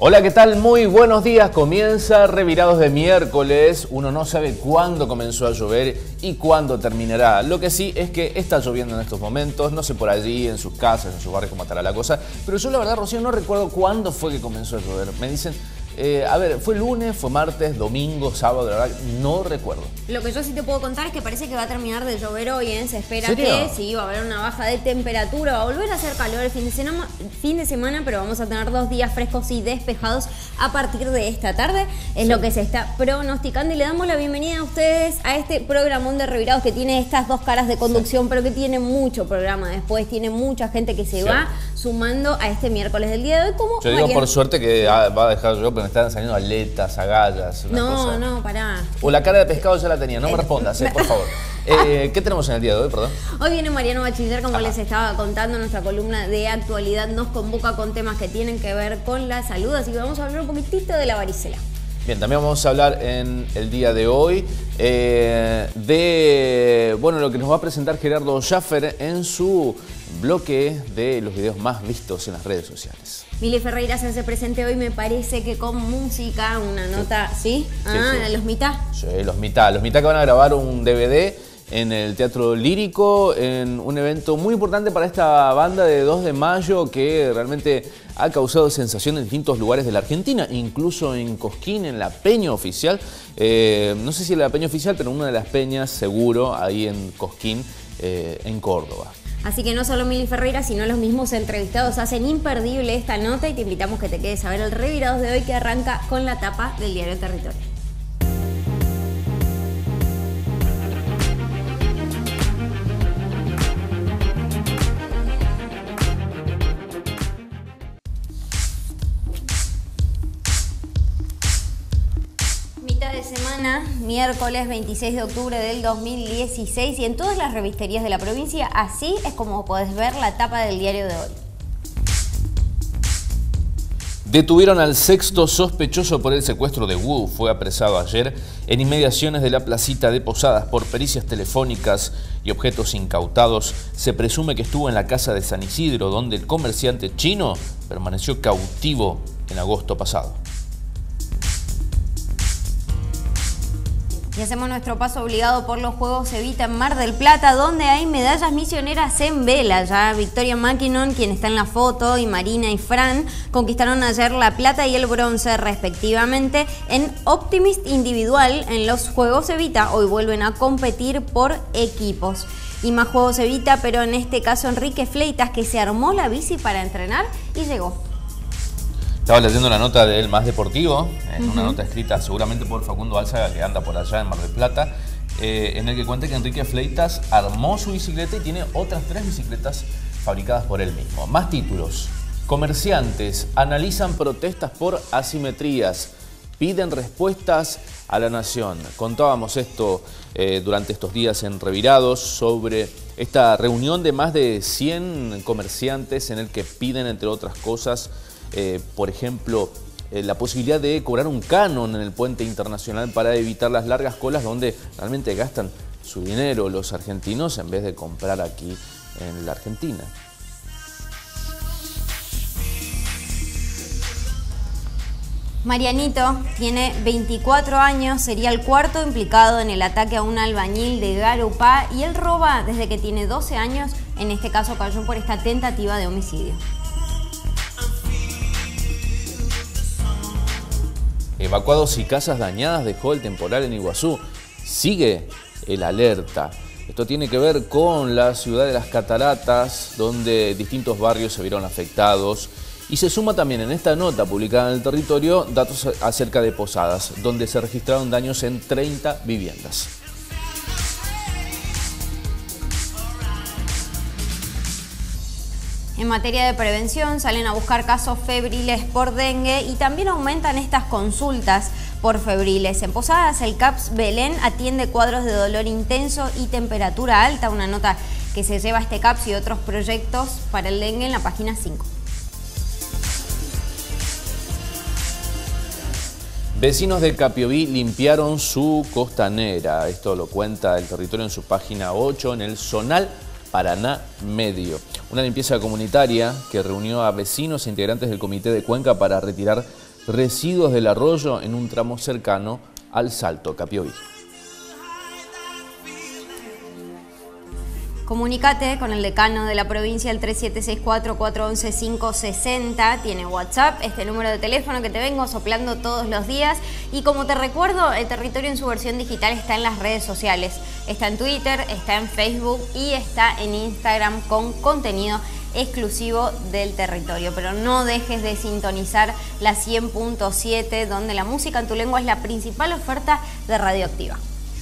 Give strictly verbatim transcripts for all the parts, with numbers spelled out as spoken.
Hola, ¿qué tal? Muy buenos días. Comienza Revirados de miércoles. Uno no sabe cuándo comenzó a llover y cuándo terminará. Lo que sí es que está lloviendo en estos momentos. No sé por allí, en sus casas, en sus barrios, cómo estará la cosa. Pero yo la verdad, Rocío, no recuerdo cuándo fue que comenzó a llover. Me dicen, eh, a ver, ¿fue lunes, fue martes, domingo, sábado? La verdad, no recuerdo. Lo que yo sí te puedo contar es que parece que va a terminar de llover hoy, ¿eh? Se espera ¿Serio? que sí, va a haber una baja de temperatura, va a volver a hacer calor el fin de semana, fin de semana, pero vamos a tener dos días frescos y despejados a partir de esta tarde. Es sí. lo que se está pronosticando y le damos la bienvenida a ustedes a este programón de Revirados que tiene estas dos caras de conducción, sí. pero que tiene mucho programa después, tiene mucha gente que se sí. va sumando a este miércoles del día de hoy. Como Yo digo Mariana. Por suerte que va a dejar yo, pero me están saliendo aletas, agallas, una No, cosa. no, pará. O la cara de pescado ya la tenía, no me respondas, eh, por favor. Eh, ¿Qué tenemos en el día de hoy, perdón? Hoy viene Mariano Bachiller, como Ajá. les estaba contando, nuestra columna de actualidad nos convoca con temas que tienen que ver con la salud, así que vamos a hablar un poquitito de la varicela. Bien, también vamos a hablar en el día de hoy eh, de bueno lo que nos va a presentar Gerardo Schaffer en su bloque de los videos más vistos en las redes sociales. Mili Ferreira se hace presente hoy, me parece que con música, una nota, ¿sí? ¿sí? Ah, sí, sí. los mitad. Sí, los mitad. Los mitad que van a grabar un D V D en el Teatro Lírico, en un evento muy importante para esta banda de dos de mayo que realmente ha causado sensación en distintos lugares de la Argentina, incluso en Cosquín, en la peña oficial. Eh, no sé si la peña oficial, pero una de las peñas seguro, ahí en Cosquín, eh, en Córdoba. Así que no solo Mili Ferreira, sino los mismos entrevistados hacen imperdible esta nota y te invitamos que te quedes a ver el Revirados de hoy que arranca con la tapa del diario Territorio. Semana, miércoles veintiséis de octubre del dos mil dieciséis y en todas las revisterías de la provincia, así es como podés ver la tapa del diario de hoy. Detuvieron al sexto sospechoso por el secuestro de Wu. Fue apresado ayer en inmediaciones de la placita de Posadas por pericias telefónicas y objetos incautados. Se presume que estuvo en la casa de San Isidro, donde el comerciante chino permaneció cautivo en agosto pasado. Y hacemos nuestro paso obligado por los Juegos Evita en Mar del Plata, donde hay medallas misioneras en vela. Ya Victoria McKinnon, quien está en la foto, y Marina y Fran conquistaron ayer la plata y el bronce respectivamente en Optimist individual en los Juegos Evita. Hoy vuelven a competir por equipos. Y más Juegos Evita, pero en este caso Enrique Fleitas, que se armó la bici para entrenar y llegó. Estaba leyendo la nota del Más Deportivo, en uh-huh. una nota escrita seguramente por Facundo Álzaga, que anda por allá en Mar del Plata, eh, en el que cuenta que Enrique Fleitas armó su bicicleta y tiene otras tres bicicletas fabricadas por él mismo. Más títulos. Comerciantes analizan protestas por asimetrías, piden respuestas a la nación. Contábamos esto eh, durante estos días en Revirados sobre esta reunión de más de cien comerciantes en el que piden, entre otras cosas, Eh, por ejemplo, eh, la posibilidad de cobrar un canon en el puente internacional para evitar las largas colas donde realmente gastan su dinero los argentinos en vez de comprar aquí en la Argentina. Marianito tiene veinticuatro años, sería el cuarto implicado en el ataque a un albañil de Garupá y él roba desde que tiene doce años, en este caso cayó por esta tentativa de homicidio. Evacuados y casas dañadas dejó el temporal en Iguazú. Sigue el alerta. Esto tiene que ver con la ciudad de las Cataratas, donde distintos barrios se vieron afectados. Y se suma también en esta nota publicada en el Territorio datos acerca de Posadas, donde se registraron daños en treinta viviendas. En materia de prevención salen a buscar casos febriles por dengue y también aumentan estas consultas por febriles. En Posadas, el CAPS Belén atiende cuadros de dolor intenso y temperatura alta, una nota que se lleva a este CAPS y otros proyectos para el dengue en la página cinco. Vecinos de Capiobí limpiaron su costanera. Esto lo cuenta el Territorio en su página ocho, en el Zonal Paraná Medio. Una limpieza comunitaria que reunió a vecinos e integrantes del Comité de Cuenca para retirar residuos del arroyo en un tramo cercano al Salto Capioví. Comunicate con el decano de la provincia al tres siete seis cuatro, cuatro uno uno, cinco seis cero. Tiene WhatsApp, este número de teléfono que te vengo soplando todos los días. Y como te recuerdo, el territorio en su versión digital está en las redes sociales. Está en Twitter, está en Facebook y está en Instagram con contenido exclusivo del territorio. Pero no dejes de sintonizar la cien punto siete, donde la música en tu lengua es la principal oferta de Radioactiva.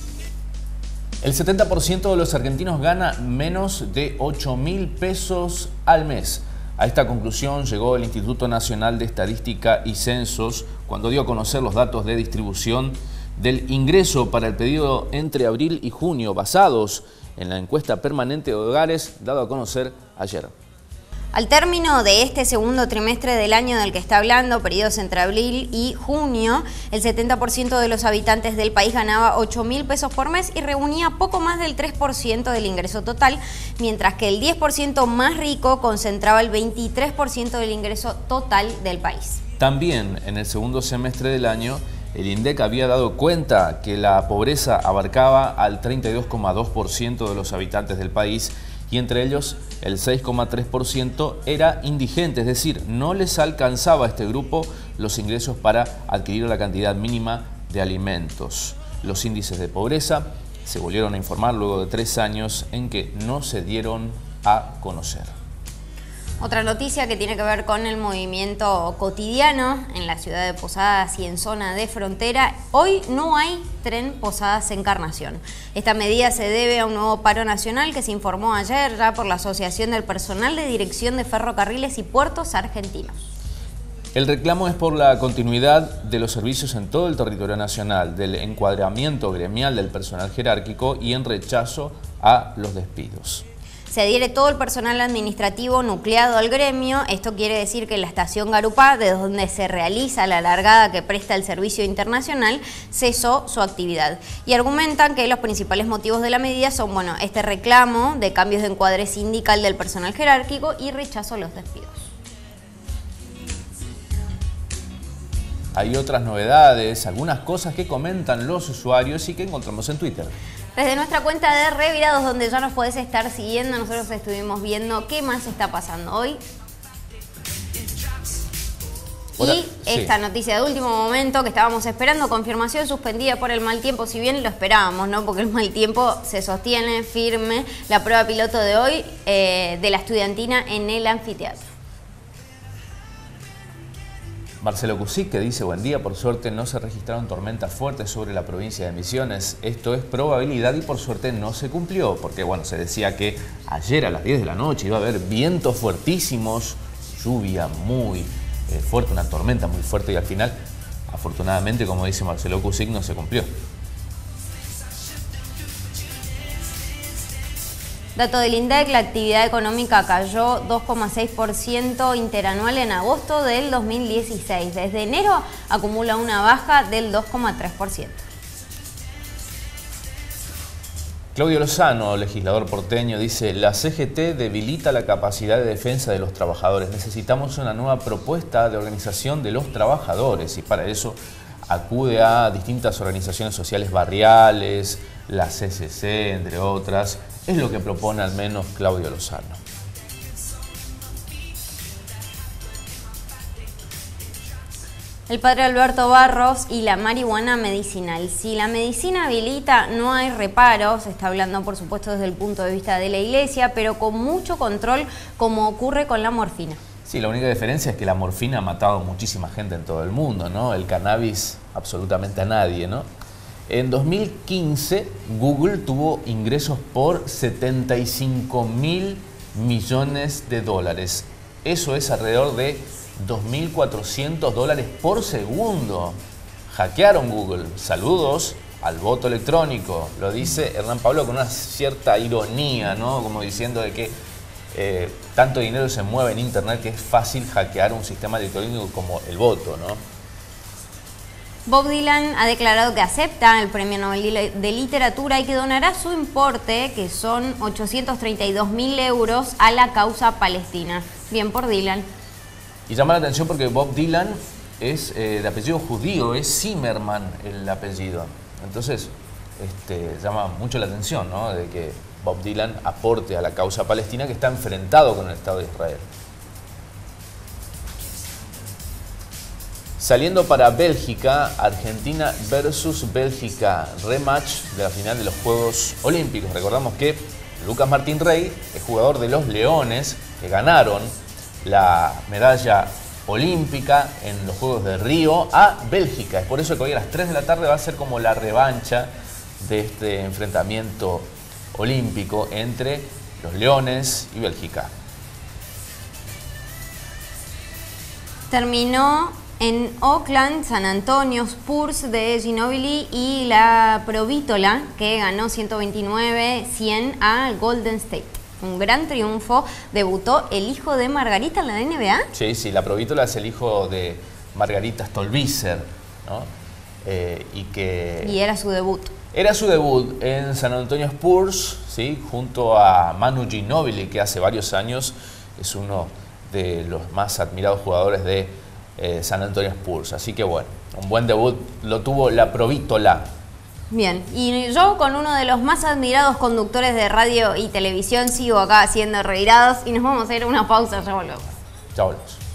El setenta por ciento de los argentinos gana menos de ocho mil pesos al mes. A esta conclusión llegó el Instituto Nacional de Estadística y Censos cuando dio a conocer los datos de distribución del ingreso para el periodo entre abril y junio, basados en la encuesta permanente de hogares dado a conocer ayer. Al término de este segundo trimestre del año del que está hablando, periodos entre abril y junio, el setenta por ciento de los habitantes del país ganaba ocho mil pesos por mes y reunía poco más del tres por ciento del ingreso total, mientras que el diez por ciento más rico concentraba el veintitrés por ciento del ingreso total del país. También en el segundo semestre del año, el INDEC había dado cuenta que la pobreza abarcaba al treinta y dos coma dos por ciento de los habitantes del país, y entre ellos el seis coma tres por ciento era indigente, es decir, no les alcanzaba a este grupo los ingresos para adquirir la cantidad mínima de alimentos. Los índices de pobreza se volvieron a informar luego de tres años en que no se dieron a conocer. Otra noticia que tiene que ver con el movimiento cotidiano en la ciudad de Posadas y en zona de frontera. Hoy no hay tren Posadas-Encarnación. Esta medida se debe a un nuevo paro nacional que se informó ayer ya por la Asociación del Personal de Dirección de Ferrocarriles y Puertos Argentinos. El reclamo es por la continuidad de los servicios en todo el territorio nacional, del encuadramiento gremial del personal jerárquico y en rechazo a los despidos. Se adhiere todo el personal administrativo nucleado al gremio. Esto quiere decir que la estación Garupá, de donde se realiza la largada que presta el servicio internacional, cesó su actividad. Y argumentan que los principales motivos de la medida son, bueno, este reclamo de cambios de encuadre sindical del personal jerárquico y rechazo a los despidos. Hay otras novedades, algunas cosas que comentan los usuarios y que encontramos en Twitter. Desde nuestra cuenta de Revirados, donde ya nos podés estar siguiendo, nosotros estuvimos viendo qué más está pasando hoy. Hola, y esta sí. Noticia de último momento que estábamos esperando, confirmación suspendida por el mal tiempo, si bien lo esperábamos, ¿no? Porque el mal tiempo se sostiene firme. La prueba piloto de hoy eh, de la estudiantina en el anfiteatro. Marcelo Cusic, que dice: buen día, por suerte no se registraron tormentas fuertes sobre la provincia de Misiones. Esto es probabilidad y por suerte no se cumplió, porque bueno, se decía que ayer a las diez de la noche iba a haber vientos fuertísimos, lluvia muy eh, fuerte, una tormenta muy fuerte, y al final, afortunadamente, como dice Marcelo Cusic, no se cumplió. Dato del INDEC, la actividad económica cayó dos coma seis por ciento interanual en agosto del dos mil dieciséis. Desde enero acumula una baja del dos coma tres por ciento. Claudio Lozano, legislador porteño, dice: la C G T debilita la capacidad de defensa de los trabajadores. Necesitamos una nueva propuesta de organización de los trabajadores y para eso acude a distintas organizaciones sociales barriales, la C C C, entre otras. Es lo que propone al menos Claudio Lozano. El padre Alberto Barros y la marihuana medicinal. Si la medicina habilita, no hay reparos. Se está hablando, por supuesto, desde el punto de vista de la iglesia, pero con mucho control, como ocurre con la morfina. Sí, la única diferencia es que la morfina ha matado a muchísima gente en todo el mundo, ¿no? El cannabis, absolutamente a nadie, ¿no? En dos mil quince, Google tuvo ingresos por setenta y cinco mil millones de dólares. Eso es alrededor de dos mil cuatrocientos dólares por segundo. Hackearon Google. Saludos al voto electrónico. Lo dice Hernán Pablo con una cierta ironía, ¿no? Como diciendo de que eh, tanto dinero se mueve en Internet que es fácil hackear un sistema electrónico como el voto, ¿no? Bob Dylan ha declarado que acepta el Premio Nobel de Literatura y que donará su importe, que son ochocientos treinta y dos mil euros, a la causa palestina. Bien por Dylan. Y llama la atención porque Bob Dylan es eh, de apellido judío, es Zimmerman el apellido. Entonces, este, llama mucho la atención, ¿no? De que Bob Dylan aporte a la causa palestina que está enfrentado con el Estado de Israel. Saliendo para Bélgica, Argentina versus Bélgica, rematch de la final de los Juegos Olímpicos. Recordamos que Lucas Martín Rey es jugador de los Leones, que ganaron la medalla olímpica en los Juegos de Río a Bélgica. Es por eso que hoy a las tres de la tarde va a ser como la revancha de este enfrentamiento olímpico entre los Leones y Bélgica. Terminó en Auckland, San Antonio Spurs de Ginóbili y la Provítola, que ganó ciento veintinueve a cien al Golden State. Un gran triunfo. Debutó el hijo de Margarita en la N B A. Sí, sí, la Provítola es el hijo de Margarita Stolbizer, ¿no? Eh, y que... Y era su debut. Era su debut en San Antonio Spurs, ¿sí? Junto a Manu Ginóbili, que hace varios años es uno de los más admirados jugadores de Eh, San Antonio Spurs. Así que bueno, un buen debut lo tuvo la Provítola. Bien, y yo con uno de los más admirados conductores de radio y televisión sigo acá haciendo reirados y nos vamos a ir a una pausa, ya volvemos. Ya volvemos.